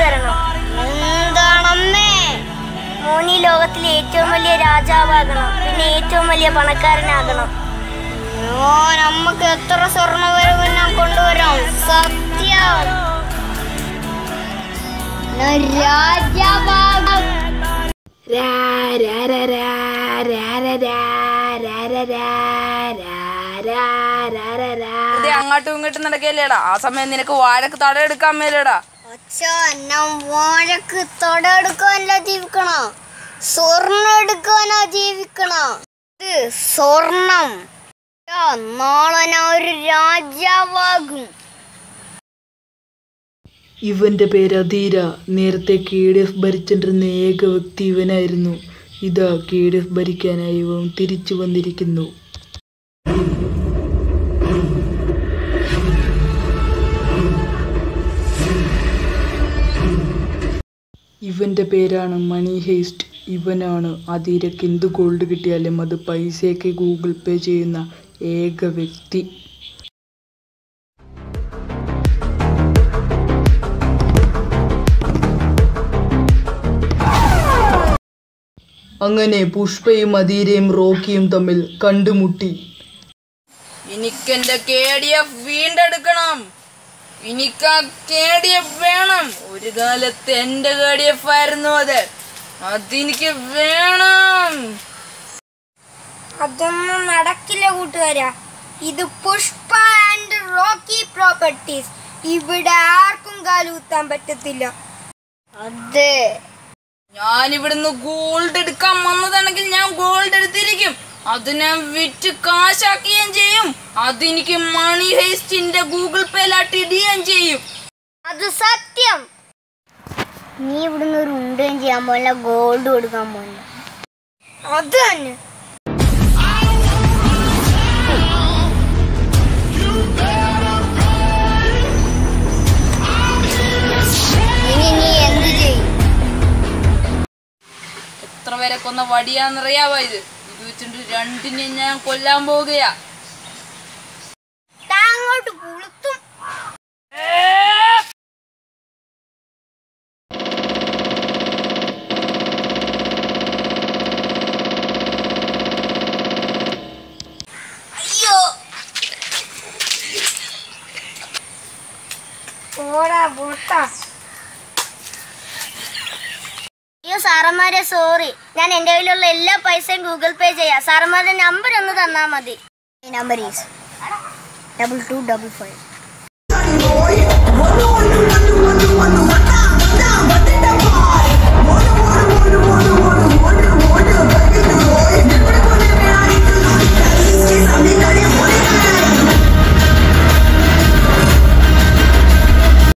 തരണം. എന്താണമ്മേ? മോനി ലോകത്തിലെ ഏറ്റവും വലിയ രാജാവാകണം, പിന്നെ ഏറ്റവും വലിയ പണക്കാരനാകണം. നമുക്ക് എത്ര സ്വർണ്ണ വരവ് ഞാൻ കൊണ്ടുവരാം. സത്യം രാജാവാകും. അങ്ങോട്ടും ഇങ്ങോട്ടും നടക്കല്ലേടാ. ആ സമയം നിനക്ക് വാഴക്ക് തടയെടുക്കാൻ മേലേടാ. ഞാൻ വാഴക്ക് തടയെടുക്കാനല്ല ജീവിക്കണോ, സ്വർണ്ണം എടുക്കാനാ ജീവിക്കണോ. സ്വർണം നാളെ ഞാൻ ഒരു രാജാവാകും. ഇവന്റെ പേര് അധീര. നേരത്തെ KDF ഭരിച്ചിട്ടിരുന്ന ഏക വ്യക്തി ഇവനായിരുന്നു. ഇതാ KDF ഭരിക്കാനായി ഇവൻ തിരിച്ചു വന്നിരിക്കുന്നു. ഇവന്റെ പേരാണ് മണി ഹേസ്റ്റ്. ഇവനാണ് അധീരക്ക് എന്ത് ഗോൾഡ് കിട്ടിയാലും അത് പൈസയ്ക്ക് ഗൂഗിൾ പേ ചെയ്യുന്ന ഏക വ്യക്തി. അങ്ങനെ പുഷ്പയും അധീരയും റോക്കിയും തമ്മിൽ കണ്ടുമുട്ടി. എനിക്കെന്റെ KDF വീണ്ടെടുക്കണം. എനിക്ക് ആ KDF വേണം. ഒരു കാലത്ത് എന്റെ KDF ആയിരുന്നു അത്. അതെനിക്ക് വേണം. അതൊന്നും നടക്കില്ല കൂട്ടുകാരാ. ഇത് പുഷ്പ ആൻഡ് റോക്കി പ്രോപ്പർട്ടീസ്. ഇവിടെ ആർക്കും കാലുകുത്താൻ പറ്റത്തില്ല. അതെ, ഞാൻ ഇവിടുന്ന് ഗോൾഡ് എടുക്കാൻ വന്നതാണെങ്കിൽ ഞാൻ ഗോൾഡ് എടുത്തിരിക്കും. അത് ഞാൻ വിറ്റ് കാശാക്കുകയും ചെയ്യും. അതെനിക്ക് മണി ഹേസ്റ്റിന്റെ ഗൂഗിൾ പേയിലാട്ട് ഇടുകയും ചെയ്യും. അത് സത്യം. നീ ഇവിടുന്ന് ഒരു ഉണ്ടയും ചെയ്യാൻ പോല, ഗോൾഡ് കൊടുക്കാൻ പോല. അത് തന്നെ. ഇനി നീ എന്ത് ചെയ്യും? എത്ര പേരെ കൊന്ന വടിയാന്നറിയാവോ ഇത്? ഇത് വെച്ചിട്ട് രണ്ടിനെ ഞാൻ കൊല്ലാൻ പോവുകയാ. താങ്ങോട്ട് പുളുത്തും. അയ്യോ, ഓടാ പുളുത്താ. അയ്യോ സാറന്മാരെ, സോറി. ഞാൻ എൻ്റെ കയ്യിലുള്ള എല്ലാ പൈസയും ഗൂഗിൾ പേ ചെയ്യാം. സാറന്മാരുടെ നമ്പർ ഒന്ന് തന്നാൽ മതി. Number is 2255.